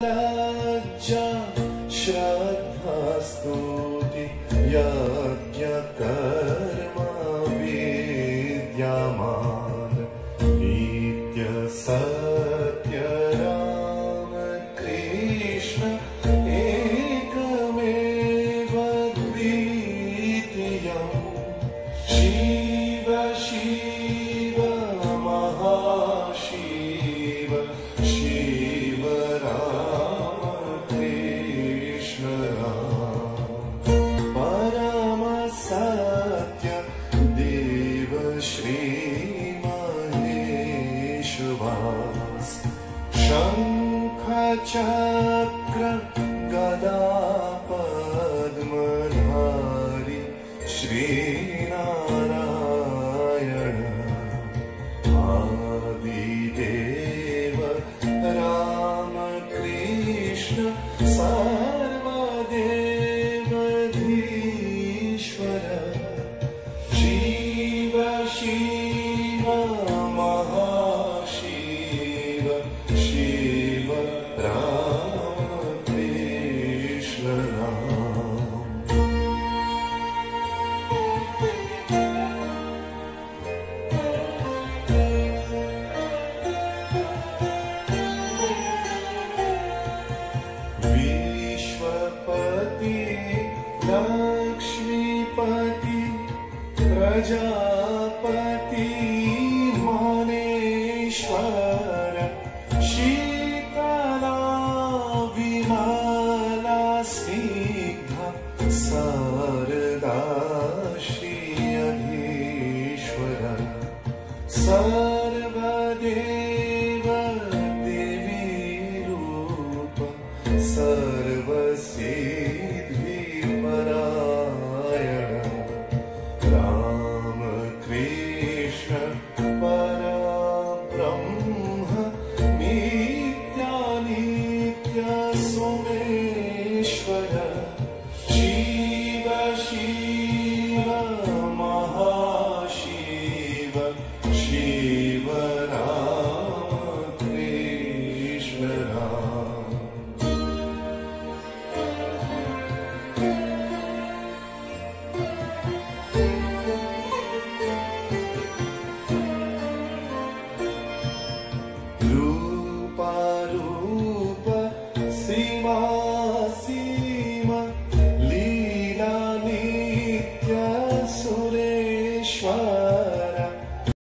लज्जा श्रद्धा स्तुति यज्ञकर्म विद्यमान नित्य सत्य राम कृष्ण एकमेव द्वितीयम् शिव शिव महाशिव शिव राम कृष्ण परम सत्य देव श्री महेश्वास शंख चक्र गदा पद्मधारी श्रीनारायण आदिदेव राम कृष्ण सर्वदेवधीश्वर शिव शिव महाशिव शिव राम कृष्ण विश्वपति लक्ष्मीपति प्रजापति मनेश्वर शीतला विमला स्निग्धा शारदा श्री अधीश्वर सर्वदेव देवी रूप सर्वसिद्धि